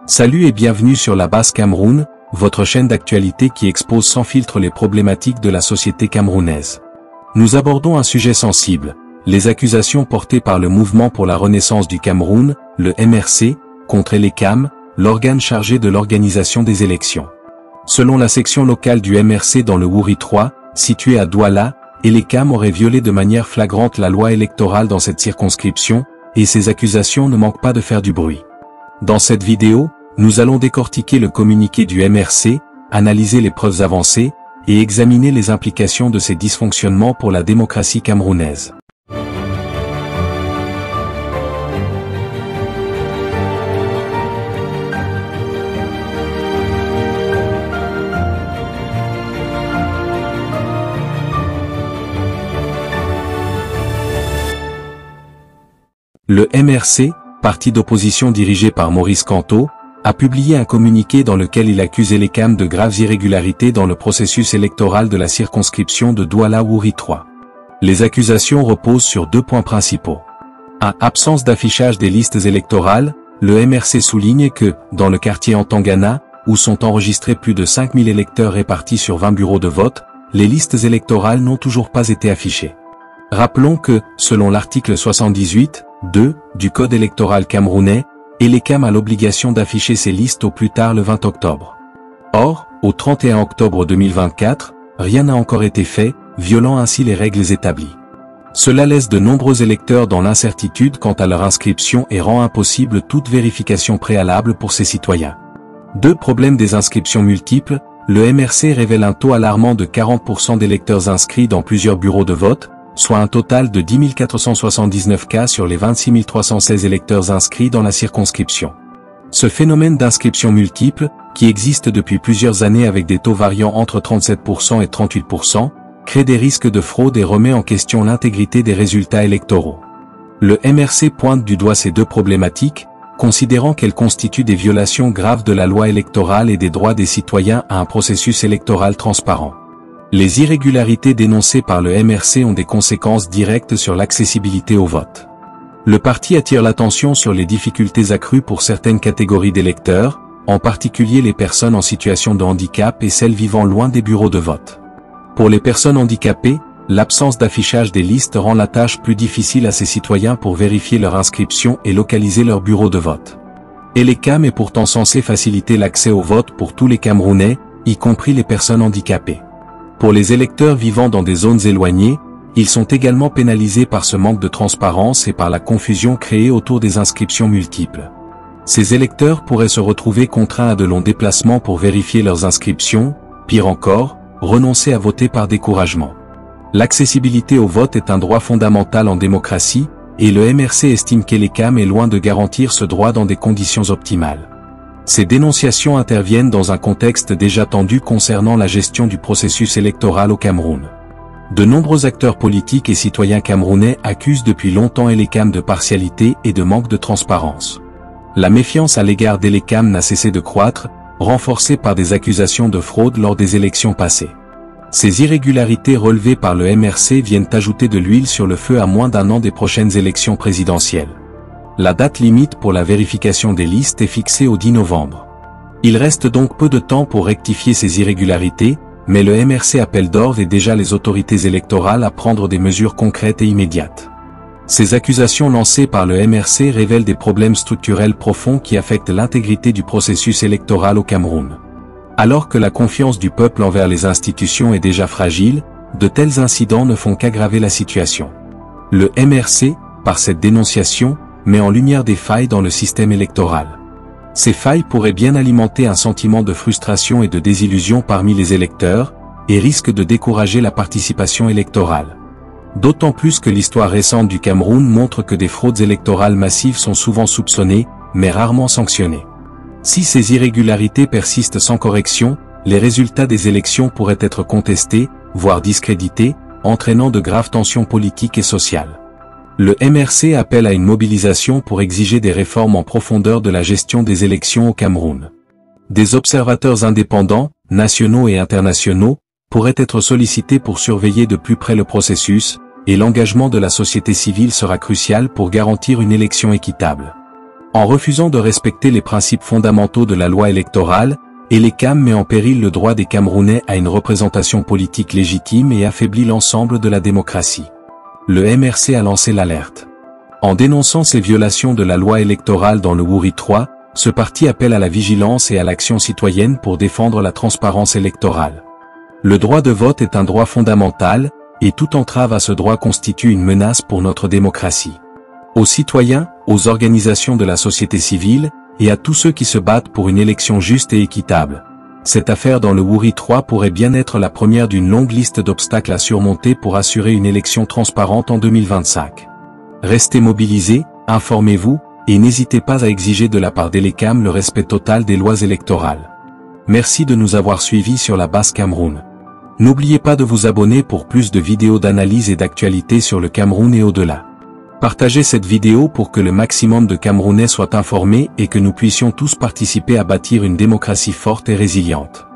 Salut et bienvenue sur La Base Cameroun, votre chaîne d'actualité qui expose sans filtre les problématiques de la société camerounaise. Nous abordons un sujet sensible, les accusations portées par le Mouvement pour la Renaissance du Cameroun, le MRC, contre Elekam, l'organe chargé de l'organisation des élections. Selon la section locale du MRC dans le Wouri 3, situé à Douala, Elekam aurait violé de manière flagrante la loi électorale dans cette circonscription, et ces accusations ne manquent pas de faire du bruit. Dans cette vidéo, nous allons décortiquer le communiqué du MRC, analyser les preuves avancées, et examiner les implications de ces dysfonctionnements pour la démocratie camerounaise. Le MRC, parti d'opposition dirigé par Maurice Kamto, a publié un communiqué dans lequel il accuse Elekam de graves irrégularités dans le processus électoral de la circonscription de Douala-Wouri 3. Les accusations reposent sur deux points principaux. 1. Absence d'affichage des listes électorales, le MRC souligne que, dans le quartier Antangana, où sont enregistrés plus de 5000 électeurs répartis sur 20 bureaux de vote, les listes électorales n'ont toujours pas été affichées. Rappelons que, selon l'article 78.2 du Code électoral camerounais, Elekam a l'obligation d'afficher ses listes au plus tard le 20 octobre. Or, au 31 octobre 2024, rien n'a encore été fait, violant ainsi les règles établies. Cela laisse de nombreux électeurs dans l'incertitude quant à leur inscription et rend impossible toute vérification préalable pour ces citoyens. 2. Problème des inscriptions multiples, le MRC révèle un taux alarmant de 40% d'électeurs inscrits dans plusieurs bureaux de vote, soit un total de 10 479 cas sur les 26 316 électeurs inscrits dans la circonscription. Ce phénomène d'inscription multiple, qui existe depuis plusieurs années avec des taux variant entre 37% et 38%, crée des risques de fraude et remet en question l'intégrité des résultats électoraux. Le MRC pointe du doigt ces deux problématiques, considérant qu'elles constituent des violations graves de la loi électorale et des droits des citoyens à un processus électoral transparent. Les irrégularités dénoncées par le MRC ont des conséquences directes sur l'accessibilité au vote. Le parti attire l'attention sur les difficultés accrues pour certaines catégories d'électeurs, en particulier les personnes en situation de handicap et celles vivant loin des bureaux de vote. Pour les personnes handicapées, l'absence d'affichage des listes rend la tâche plus difficile à ces citoyens pour vérifier leur inscription et localiser leur bureau de vote. Elekam est pourtant censé faciliter l'accès au vote pour tous les Camerounais, y compris les personnes handicapées. Pour les électeurs vivant dans des zones éloignées, ils sont également pénalisés par ce manque de transparence et par la confusion créée autour des inscriptions multiples. Ces électeurs pourraient se retrouver contraints à de longs déplacements pour vérifier leurs inscriptions, pire encore, renoncer à voter par découragement. L'accessibilité au vote est un droit fondamental en démocratie, et le MRC estime qu'Elekam est loin de garantir ce droit dans des conditions optimales. Ces dénonciations interviennent dans un contexte déjà tendu concernant la gestion du processus électoral au Cameroun. De nombreux acteurs politiques et citoyens camerounais accusent depuis longtemps Elekam de partialité et de manque de transparence. La méfiance à l'égard d'Elekam n'a cessé de croître, renforcée par des accusations de fraude lors des élections passées. Ces irrégularités relevées par le MRC viennent ajouter de l'huile sur le feu à moins d'un an des prochaines élections présidentielles. La date limite pour la vérification des listes est fixée au 10 novembre. Il reste donc peu de temps pour rectifier ces irrégularités, mais le MRC appelle d'ordre et déjà les autorités électorales à prendre des mesures concrètes et immédiates. Ces accusations lancées par le MRC révèlent des problèmes structurels profonds qui affectent l'intégrité du processus électoral au Cameroun. Alors que la confiance du peuple envers les institutions est déjà fragile, de tels incidents ne font qu'aggraver la situation. Le MRC, par cette dénonciation, met en lumière des failles dans le système électoral. Ces failles pourraient bien alimenter un sentiment de frustration et de désillusion parmi les électeurs, et risquent de décourager la participation électorale. D'autant plus que l'histoire récente du Cameroun montre que des fraudes électorales massives sont souvent soupçonnées, mais rarement sanctionnées. Si ces irrégularités persistent sans correction, les résultats des élections pourraient être contestés, voire discrédités, entraînant de graves tensions politiques et sociales. Le MRC appelle à une mobilisation pour exiger des réformes en profondeur de la gestion des élections au Cameroun. Des observateurs indépendants, nationaux et internationaux, pourraient être sollicités pour surveiller de plus près le processus, et l'engagement de la société civile sera crucial pour garantir une élection équitable. En refusant de respecter les principes fondamentaux de la loi électorale, Elecam met en péril le droit des Camerounais à une représentation politique légitime et affaiblit l'ensemble de la démocratie. Le MRC a lancé l'alerte. En dénonçant ces violations de la loi électorale dans le Wouri 3, ce parti appelle à la vigilance et à l'action citoyenne pour défendre la transparence électorale. Le droit de vote est un droit fondamental, et toute entrave à ce droit constitue une menace pour notre démocratie. Aux citoyens, aux organisations de la société civile, et à tous ceux qui se battent pour une élection juste et équitable. Cette affaire dans le Wouri 3 pourrait bien être la première d'une longue liste d'obstacles à surmonter pour assurer une élection transparente en 2025. Restez mobilisés, informez-vous, et n'hésitez pas à exiger de la part d'Elecam le respect total des lois électorales. Merci de nous avoir suivis sur la base Cameroun. N'oubliez pas de vous abonner pour plus de vidéos d'analyse et d'actualité sur le Cameroun et au-delà. Partagez cette vidéo pour que le maximum de Camerounais soient informés et que nous puissions tous participer à bâtir une démocratie forte et résiliente.